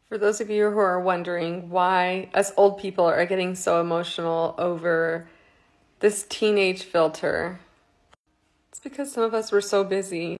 For those of you who are wondering why us old people are getting so emotional over this teenage filter, it's because some of us were so busy